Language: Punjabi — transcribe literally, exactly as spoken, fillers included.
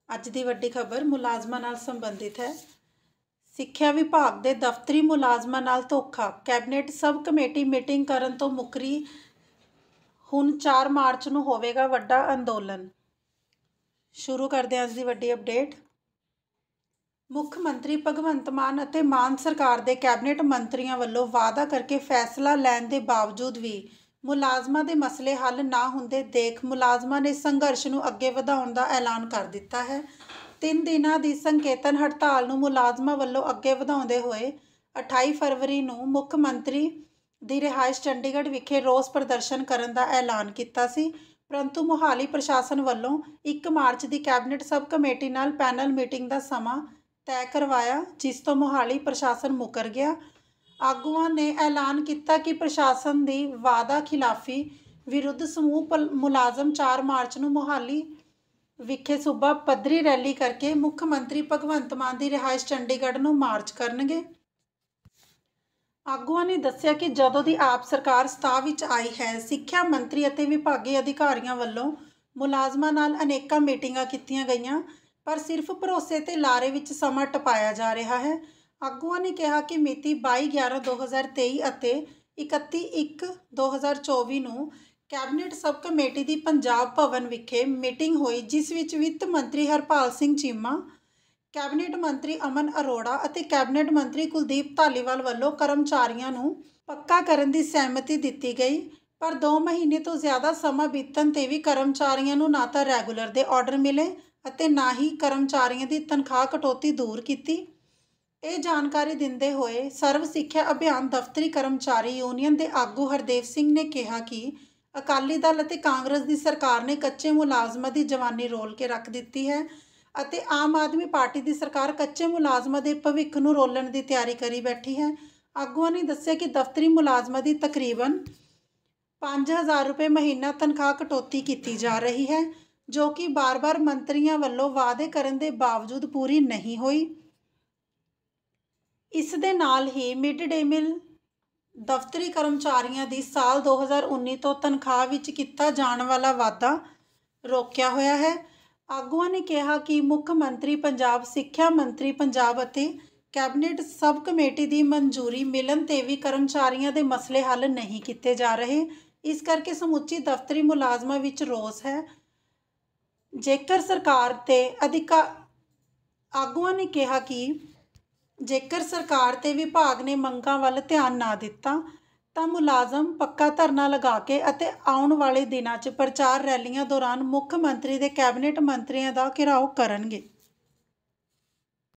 ਅੱਜ ਦੀ ਵੱਡੀ ਖਬਰ ਮੁਲਾਜ਼ਮਾਂ ਨਾਲ ਸੰਬੰਧਿਤ ਹੈ। ਸਿੱਖਿਆ ਵਿਭਾਗ ਦੇ ਦਫ਼ਤਰੀ ਮੁਲਾਜ਼ਮਾਂ ਨਾਲ ਧੋਖਾ। ਕੈਬਨਿਟ ਸਬ ਕਮੇਟੀ ਮੀਟਿੰਗ ਕਰਨ ਤੋਂ ਮੁੱਕਰੀ। ਹੁਣ ਚਾਰ ਮਾਰਚ ਨੂੰ ਹੋਵੇਗਾ ਵੱਡਾ ਅੰਦੋਲਨ। ਸ਼ੁਰੂ ਕਰਦੇ ਹਾਂ ਅੱਜ ਦੀ ਵੱਡੀ ਅਪਡੇਟ। ਮੁੱਖ ਮੰਤਰੀ ਭਗਵੰਤ ਮਾਨ ਅਤੇ ਮਾਨ ਸਰਕਾਰ ਦੇ ਕੈਬਨਿਟ ਮੰਤਰੀਆਂ ਵੱਲੋਂ ਵਾਅਦਾ ਕਰਕੇ ਫੈਸਲਾ ਲੈਣ ਦੇ ਬਾਵਜੂਦ ਵੀ ਮੁਲਾਜ਼ਮਾਂ ਦੇ ਮਸਲੇ ਹੱਲ ਨਾ ਹੁੰਦੇ ਦੇਖ ਮੁਲਾਜ਼ਮਾਂ ਨੇ ਸੰਘਰਸ਼ ਨੂੰ ਅੱਗੇ ਵਧਾਉਣ ਦਾ ਐਲਾਨ ਕਰ ਦਿੱਤਾ ਹੈ। ਤਿੰਨ ਦਿਨਾਂ ਦੀ ਸੰਕੇਤਨ ਹੜਤਾਲ ਨੂੰ ਮੁਲਾਜ਼ਮਾਂ ਵੱਲੋਂ ਅੱਗੇ ਵਧਾਉਂਦੇ ਹੋਏ ਅਠਾਈ ਫਰਵਰੀ ਨੂੰ ਮੁੱਖ ਮੰਤਰੀ ਦੀ ਰਿਹਾਇਸ਼ ਚੰਡੀਗੜ੍ਹ ਵਿਖੇ ਰੋਸ ਪ੍ਰਦਰਸ਼ਨ ਕਰਨ ਦਾ ਐਲਾਨ ਕੀਤਾ ਸੀ, ਪਰੰਤੂ ਮੋਹਾਲੀ ਪ੍ਰਸ਼ਾਸਨ ਵੱਲੋਂ ਇੱਕ ਮਾਰਚ ਦੀ ਕੈਬਨਿਟ ਸਬ ਕਮੇਟੀ ਨਾਲ ਪੈਨਲ ਮੀਟਿੰਗ ਦਾ ਸਮਾਂ ਤੈਅ ਕਰਵਾਇਆ, ਜਿਸ ਤੋਂ ਮੋਹਾਲੀ ਪ੍ਰਸ਼ਾਸਨ ਮੁੱਕਰ ਗਿਆ। ਆਗੂਆਂ ਨੇ ਐਲਾਨ ਕੀਤਾ ਕਿ ਪ੍ਰਸ਼ਾਸਨ ਦੀ ਵਾਅਦਾ ਖਿਲਾਫੀ ਵਿਰੁੱਧ ਸਮੂਹ ਮੁਲਾਜ਼ਮ ਚਾਰ ਮਾਰਚ ਨੂੰ ਮੋਹਾਲੀ ਵਿਖੇ ਸੂਬਾ ਪੱਧਰੀ ਰੈਲੀ ਕਰਕੇ ਮੁੱਖ ਮੰਤਰੀ ਭਗਵੰਤ ਮਾਨ ਦੀ ਰਿਹਾਇਸ਼ ਚੰਡੀਗੜ੍ਹ ਨੂੰ ਮਾਰਚ ਕਰਨਗੇ। ਆਗੂਆਂ ਨੇ ਦੱਸਿਆ ਕਿ ਜਦੋਂ ਦੀ ਆਪ ਸਰਕਾਰ ਸੱਤਾ ਵਿੱਚ ਆਈ ਹੈ, ਸਿੱਖਿਆ ਮੰਤਰੀ ਅਤੇ ਵਿਭਾਗੀ ਅਧਿਕਾਰੀਆਂ ਵੱਲੋਂ ਮੁਲਾਜ਼ਮਾਂ ਨਾਲ ਅਨੇਕਾਂ ਮੀਟਿੰਗਾਂ ਕੀਤੀਆਂ ਗਈਆਂ, ਪਰ ਸਿਰਫ ਭਰੋਸੇ ਤੇ ਲਾਰੇ ਵਿੱਚ ਸਮਾਂ ਟਪਾਇਆ ਜਾ ਰਿਹਾ ਹੈ। ਆਗੂਆਂ ਨੇ ਕਿਹਾ ਕਿ ਮਿਤੀ ਬਾਈ ਗਿਆਰਾਂ ਦੋ ਹਜ਼ਾਰ ਤੇਈ ਅਤੇ ਇਕੱਤੀ ਇੱਕ ਦੋ ਹਜ਼ਾਰ ਚੌਵੀ ਨੂੰ ਕੈਬਨਿਟ ਸਬ ਕਮੇਟੀ ਦੀ ਪੰਜਾਬ ਭਵਨ ਵਿਖੇ ਮੀਟਿੰਗ ਹੋਈ, ਜਿਸ ਵਿੱਚ ਵਿੱਤ ਮੰਤਰੀ ਹਰਪਾਲ ਸਿੰਘ ਚੀਮਾ, ਕੈਬਨਿਟ ਮੰਤਰੀ ਅਮਨ ਅਰੋੜਾ ਅਤੇ ਕੈਬਨਿਟ ਮੰਤਰੀ ਕੁਲਦੀਪ ਧਾਲੀਵਾਲ ਵੱਲੋਂ ਕਰਮਚਾਰੀਆਂ ਨੂੰ ਪੱਕਾ ਕਰਨ ਦੀ ਸਹਿਮਤੀ ਦਿੱਤੀ ਗਈ। ਪਰ ਦੋ ਮਹੀਨੇ ਤੋਂ ਜ਼ਿਆਦਾ ਸਮਾਂ ਬੀਤਣ 'ਤੇ ਵੀ ਕਰਮਚਾਰੀਆਂ ਨੂੰ ਨਾ ਤਾਂ ਰੈਗੂਲਰ ਦੇ ਆਰਡਰ ਮਿਲੇ ਅਤੇ ਨਾ ਹੀ ਕਰਮਚਾਰੀਆਂ ਦੀ ਤਨਖਾਹ ਕਟੌਤੀ ਦੂਰ ਕੀਤੀ। ਇਹ ਜਾਣਕਾਰੀ ਦਿੰਦੇ ਹੋਏ ਸਰਵ ਸਿੱਖਿਆ ਅਭਿਆਨ ਦਫ਼ਤਰੀ ਕਰਮਚਾਰੀ ਯੂਨੀਅਨ ਦੇ ਆਗੂ ਹਰਦੇਵ ਸਿੰਘ ਨੇ ਕਿਹਾ ਕਿ ਅਕਾਲੀ ਦਲ ਅਤੇ ਕਾਂਗਰਸ ਦੀ ਸਰਕਾਰ ਨੇ ਕੱਚੇ ਮੁਲਾਜ਼ਮਾਂ ਦੀ ਜਵਾਨੀ ਰੋਲ ਕੇ ਰੱਖ ਦਿੱਤੀ ਹੈ ਅਤੇ ਆਮ ਆਦਮੀ ਪਾਰਟੀ ਦੀ ਸਰਕਾਰ ਕੱਚੇ ਮੁਲਾਜ਼ਮਾਂ ਦੇ ਭਵਿੱਖ ਨੂੰ ਰੋਲਣ ਦੀ ਤਿਆਰੀ ਕਰੀ ਬੈਠੀ ਹੈ। ਆਗੂਆਂ ਨੇ ਦੱਸਿਆ ਕਿ ਦਫ਼ਤਰੀ ਮੁਲਾਜ਼ਮਾਂ ਦੀ ਤਕਰੀਬਨ ਪੰਜ ਹਜ਼ਾਰ ਰੁਪਏ ਮਹੀਨਾ ਤਨਖਾਹ ਕਟੌਤੀ ਕੀਤੀ ਜਾ ਰਹੀ ਹੈ, ਜੋ ਕਿ ਬਾਰ-ਬਾਰ ਮੰਤਰੀਆਂ ਵੱਲੋਂ ਵਾਅਦੇ ਕਰਨ ਦੇ ਬਾਵਜੂਦ ਪੂਰੀ ਨਹੀਂ ਹੋਈ। ਇਸ ਦੇ ਨਾਲ ਹੀ ਮਿਡ ਡੇ ਮੀਲ ਦਫ਼ਤਰੀ ਕਰਮਚਾਰੀਆਂ ਦੀ ਸਾਲ ਦੋ ਹਜ਼ਾਰ ਉੱਨੀ ਤੋਂ ਤਨਖਾਹ ਵਿੱਚ ਕੀਤਾ ਜਾਣ ਵਾਲਾ ਵਾਧਾ ਰੋਕਿਆ ਹੋਇਆ ਹੈ। ਆਗੂਆਂ ਨੇ ਕਿਹਾ ਕਿ ਮੁੱਖ ਮੰਤਰੀ ਪੰਜਾਬ, ਸਿੱਖਿਆ ਮੰਤਰੀ ਪੰਜਾਬ ਅਤੇ ਕੈਬਨਿਟ ਸਬ ਕਮੇਟੀ ਦੀ ਮਨਜ਼ੂਰੀ ਮਿਲਣ 'ਤੇ ਵੀ ਕਰਮਚਾਰੀਆਂ ਦੇ ਮਸਲੇ ਹੱਲ ਨਹੀਂ ਕੀਤੇ ਜਾ ਰਹੇ, ਇਸ ਕਰਕੇ ਸਮੁੱਚੀ ਦਫ਼ਤਰੀ ਮੁਲਾਜ਼ਮਾਂ ਵਿੱਚ ਰੋਸ ਹੈ। ਜੇਕਰ ਸਰਕਾਰ ਤੇ ਅਧਿਕਾ ਆਗੂਆਂ ਨੇ ਕਿਹਾ ਕਿ ਜੇਕਰ ਸਰਕਾਰ ਤੇ ਵਿਭਾਗ ਨੇ ਮੰਗਾਂ ਵੱਲ ਧਿਆਨ ਨਾ ਦਿੱਤਾ ਤਾਂ ਮੁਲਾਜ਼ਮ ਪੱਕਾ ਧਰਨਾ ਲਗਾ ਕੇ ਅਤੇ ਆਉਣ ਵਾਲੇ ਦਿਨਾਂ 'ਚ ਪ੍ਰਚਾਰ ਰੈਲੀਆਂ ਦੌਰਾਨ ਮੁੱਖ ਮੰਤਰੀ ਦੇ ਕੈਬਨਿਟ ਮੰਤਰੀਆਂ ਦਾ ਘਿਰਾਓ ਕਰਨਗੇ।